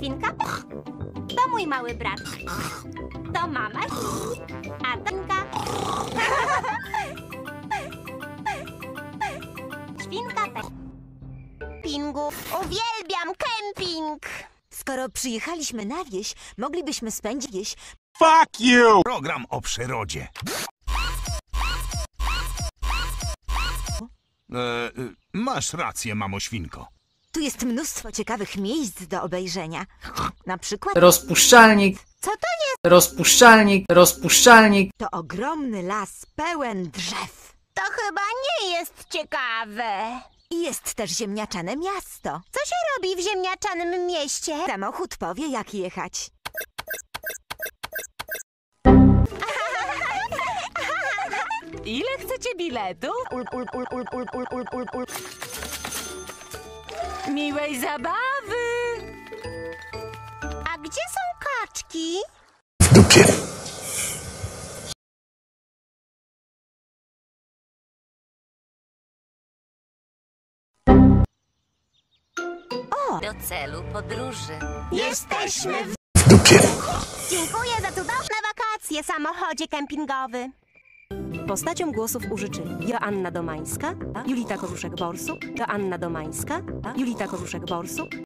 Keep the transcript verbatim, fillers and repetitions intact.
Świnka to mój mały brat. To mama, a Tinka. Świnka Pingu. Uwielbiam kemping. Skoro przyjechaliśmy na wieś, moglibyśmy spędzić wieś. Fuck you! Program o przyrodzie. E, e, masz rację, mamo świnko. Tu jest mnóstwo ciekawych miejsc do obejrzenia. Na przykład Rozpuszczalnik, co to jest? rozpuszczalnik, rozpuszczalnik. To ogromny las pełen drzew. To chyba nie jest ciekawe. I jest też ziemniaczane miasto. Co się robi w ziemniaczanym mieście? Samochód powie, jak jechać. Ile chcecie biletu? Miłej zabawy! A gdzie są kaczki? W dupie. Do celu podróży. Jesteśmy w... W dupie. Dziękuję za cudowne wakacje, samochodzie kempingowy. Postaciom głosów użyczyli Joanna Domańska, Julita Koruszek-Borsuk, Joanna Domańska, Julita Koruszek-Borsuk,